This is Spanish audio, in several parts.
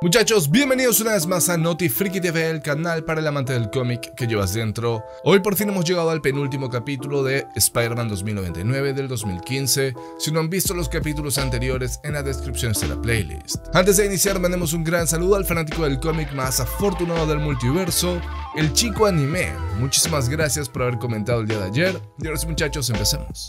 Muchachos, bienvenidos una vez más a Noti Friki TV, el canal para el amante del cómic que llevas dentro. Hoy por fin hemos llegado al penúltimo capítulo de Spider-Man 2099 del 2015. Si no han visto los capítulos anteriores, en la descripción está la playlist. Antes de iniciar, mandemos un gran saludo al fanático del cómic más afortunado del multiverso, el Chico Anime. Muchísimas gracias por haber comentado el día de ayer. Y ahora sí, muchachos, empecemos.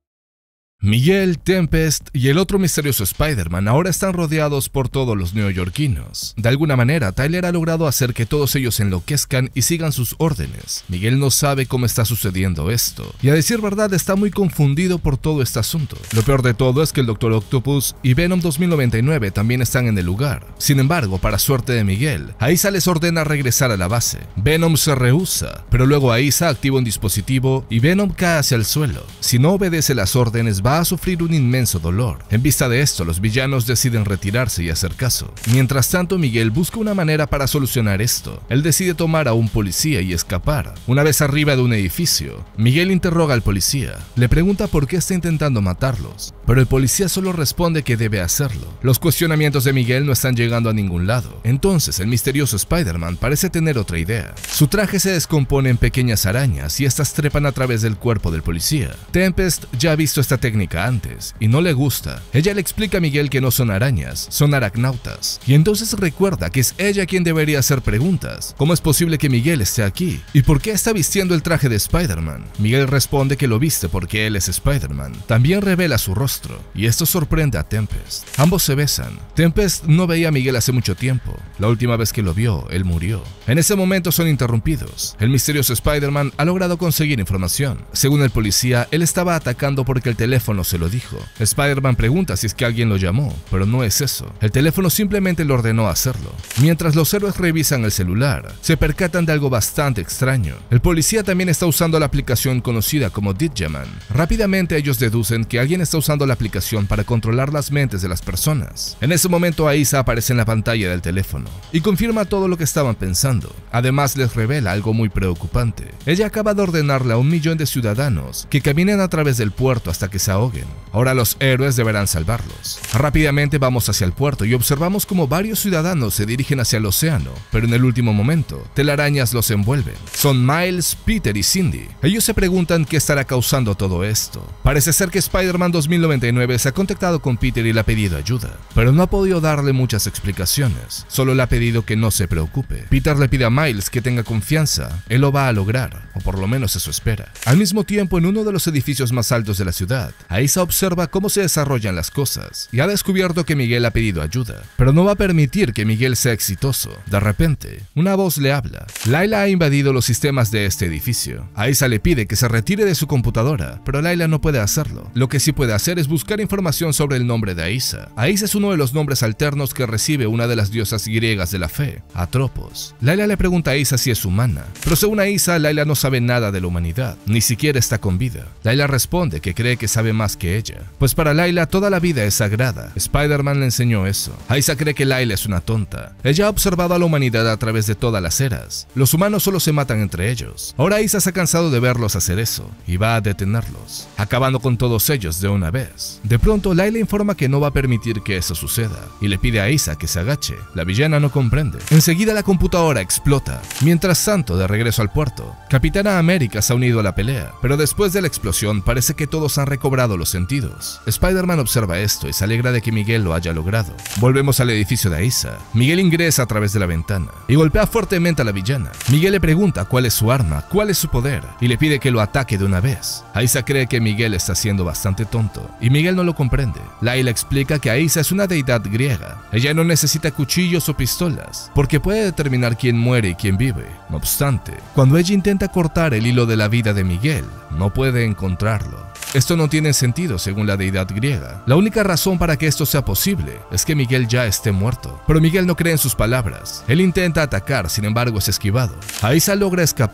Miguel, Tempest y el otro misterioso Spider-Man ahora están rodeados por todos los neoyorquinos. De alguna manera, Tyler ha logrado hacer que todos ellos enloquezcan y sigan sus órdenes. Miguel no sabe cómo está sucediendo esto, y a decir verdad está muy confundido por todo este asunto. Lo peor de todo es que el Dr. Octopus y Venom 2099 también están en el lugar. Sin embargo, para suerte de Miguel, Aisa les ordena regresar a la base. Venom se rehúsa, pero luego Aisa activa un dispositivo y Venom cae hacia el suelo. Si no obedece las órdenes, va a sufrir un inmenso dolor. En vista de esto, los villanos deciden retirarse y hacer caso. Mientras tanto, Miguel busca una manera para solucionar esto. Él decide tomar a un policía y escapar. Una vez arriba de un edificio, Miguel interroga al policía. Le pregunta por qué está intentando matarlos, pero el policía solo responde que debe hacerlo. Los cuestionamientos de Miguel no están llegando a ningún lado. Entonces, el misterioso Spider-Man parece tener otra idea. Su traje se descompone en pequeñas arañas y estas trepan a través del cuerpo del policía. Tempest ya ha visto esta técnica antes y no le gusta. Ella le explica a Miguel que no son arañas, son aracnautas, y entonces recuerda que es ella quien debería hacer preguntas. ¿Cómo es posible que Miguel esté aquí? ¿Y por qué está vistiendo el traje de Spider-Man? Miguel responde que lo viste porque él es Spider-Man. También revela su rostro, y esto sorprende a Tempest. Ambos se besan. Tempest no veía a Miguel hace mucho tiempo. La última vez que lo vio, él murió. En ese momento son interrumpidos. El misterioso Spider-Man ha logrado conseguir información. Según el policía, él estaba atacando porque el teléfono se lo dijo. Spider-Man pregunta si es que alguien lo llamó, pero no es eso. El teléfono simplemente le ordenó hacerlo. Mientras los héroes revisan el celular, se percatan de algo bastante extraño. El policía también está usando la aplicación conocida como Digimon. Rápidamente ellos deducen que alguien está usando la aplicación para controlar las mentes de las personas. En ese momento Aisa aparece en la pantalla del teléfono y confirma todo lo que estaban pensando. Además les revela algo muy preocupante. Ella acaba de ordenarle a 1 millón de ciudadanos que caminen a través del puerto hasta que se ahoguen. Ahora los héroes deberán salvarlos. Rápidamente vamos hacia el puerto y observamos como varios ciudadanos se dirigen hacia el océano, pero en el último momento, telarañas los envuelven. Son Miles, Peter y Cindy. Ellos se preguntan qué estará causando todo esto. Parece ser que Spider-Man 2099 se ha contactado con Peter y le ha pedido ayuda, pero no ha podido darle muchas explicaciones. Solo le ha pedido que no se preocupe. Peter le pide a Miles que tenga confianza. Él lo va a lograr, o por lo menos eso espera. Al mismo tiempo, en uno de los edificios más altos de la ciudad, Aisa observa cómo se desarrollan las cosas y ha descubierto que Miguel ha pedido ayuda, pero no va a permitir que Miguel sea exitoso. De repente, una voz le habla. Layla ha invadido los sistemas de este edificio. Aisa le pide que se retire de su computadora, pero Layla no puede hacerlo. Lo que sí puede hacer es buscar información sobre el nombre de Aisa. Aisa es uno de los nombres alternos que recibe una de las diosas griegas de la fe, Atropos. Layla le pregunta a Aisa si es humana, pero según Aisa, Layla no sabe nada de la humanidad, ni siquiera está con vida. Layla responde que cree que sabe más que ella, pues para Layla toda la vida es sagrada. Spider-Man le enseñó eso. Aisa cree que Layla es una tonta. Ella ha observado a la humanidad a través de todas las eras. Los humanos solo se matan entre ellos. Ahora Aisa se ha cansado de verlos hacer eso y va a detenerlos, acabando con todos ellos de una vez. De pronto Layla informa que no va a permitir que eso suceda y le pide a Aisa que se agache. La villana no comprende. Enseguida la computadora explota. Mientras tanto, de regreso al puerto, Capitana América se ha unido a la pelea, pero después de la explosión parece que todos han recobrado los sentidos. Spider-Man observa esto y se alegra de que Miguel lo haya logrado. Volvemos al edificio de Aisa. Miguel ingresa a través de la ventana y golpea fuertemente a la villana. Miguel le pregunta cuál es su arma, cuál es su poder, y le pide que lo ataque de una vez. Aisa cree que Miguel está siendo bastante tonto y Miguel no lo comprende. Layla explica que Aisa es una deidad griega. Ella no necesita cuchillos o pistolas porque puede determinar quién muere y quién vive. No obstante, cuando ella intenta cortar el hilo de la vida de Miguel, no puede encontrarlo. Esto no tiene sentido según la deidad griega. La única razón para que esto sea posible es que Miguel ya esté muerto. Pero Miguel no cree en sus palabras. Él intenta atacar, sin embargo es esquivado. Aisa logra escapar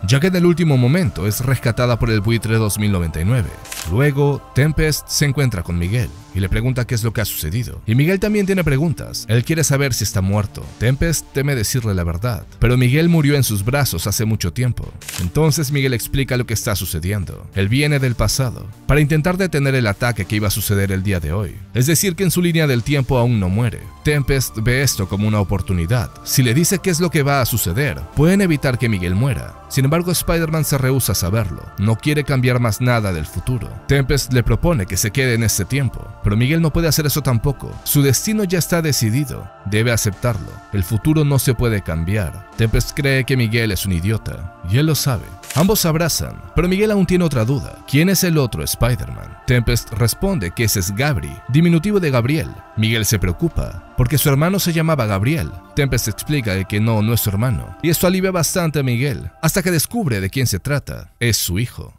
ya que en el último momento es rescatada por el buitre 2099. Luego, Tempest se encuentra con Miguel y le pregunta qué es lo que ha sucedido. Y Miguel también tiene preguntas. Él quiere saber si está muerto. Tempest teme decirle la verdad, pero Miguel murió en sus brazos hace mucho tiempo. Entonces Miguel explica lo que está sucediendo. Él viene del pasado para intentar detener el ataque que iba a suceder el día de hoy. Es decir, que en su línea del tiempo aún no muere. Tempest ve esto como una oportunidad. Si le dice qué es lo que va a suceder, pueden evitar que Miguel muera. Sin embargo, Spider-Man se rehúsa a saberlo. No quiere cambiar más nada del futuro. Tempest le propone que se quede en este tiempo, pero Miguel no puede hacer eso tampoco. Su destino ya está decidido. Debe aceptarlo. El futuro no se puede cambiar. Tempest cree que Miguel es un idiota, y él lo sabe. Ambos se abrazan, pero Miguel aún tiene otra duda. ¿Quién es el otro Spider-Man? Tempest responde que ese es Gabri, diminutivo de Gabriel. Miguel se preocupa, porque su hermano se llamaba Gabriel. Tempest explica que no es su hermano, y esto alivia bastante a Miguel, hasta que descubre de quién se trata. Es su hijo.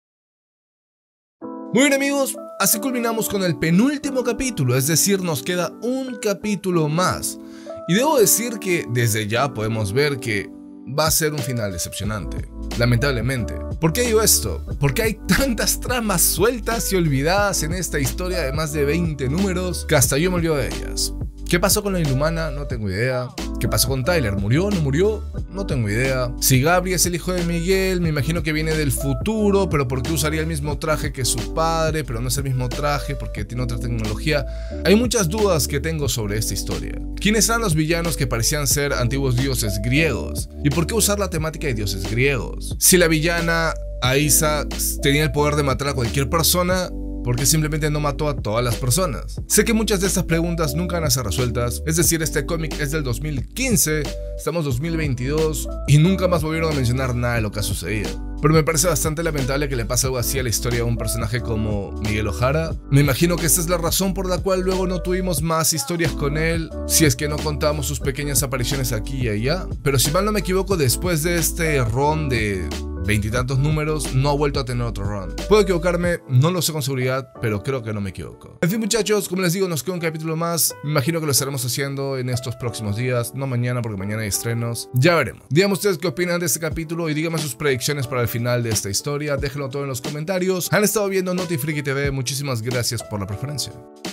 Muy bien amigos, así culminamos con el penúltimo capítulo, es decir, nos queda un capítulo más. Y debo decir que desde ya podemos ver que va a ser un final decepcionante, lamentablemente. ¿Por qué digo esto? Porque hay tantas tramas sueltas y olvidadas en esta historia de más de 20 números que hasta yo me olvido de ellas. ¿Qué pasó con la Inhumana? No tengo idea. ¿Qué pasó con Tyler? ¿Murió? ¿No murió? No tengo idea. Si Gabri es el hijo de Miguel, me imagino que viene del futuro, pero ¿por qué usaría el mismo traje que su padre? Pero no es el mismo traje porque tiene otra tecnología. Hay muchas dudas que tengo sobre esta historia. ¿Quiénes eran los villanos que parecían ser antiguos dioses griegos? ¿Y por qué usar la temática de dioses griegos? Si la villana Aisa tenía el poder de matar a cualquier persona, ¿por qué simplemente no mató a todas las personas? Sé que muchas de estas preguntas nunca van a ser resueltas, es decir, este cómic es del 2015, estamos 2022 y nunca más volvieron a mencionar nada de lo que ha sucedido. Pero me parece bastante lamentable que le pase algo así a la historia de un personaje como Miguel O'Hara. Me imagino que esta es la razón por la cual luego no tuvimos más historias con él, si es que no contamos sus pequeñas apariciones aquí y allá. Pero si mal no me equivoco, después de este run de 20 y tantos números, no ha vuelto a tener otro run. Puedo equivocarme, no lo sé con seguridad, pero creo que no me equivoco. En fin muchachos, como les digo, nos queda un capítulo más. Me imagino que lo estaremos haciendo en estos próximos días, no mañana porque mañana hay estrenos. Ya veremos. Díganme ustedes qué opinan de este capítulo y díganme sus predicciones para el final de esta historia. Déjenlo todo en los comentarios. Han estado viendo Notifriki TV, muchísimas gracias por la preferencia.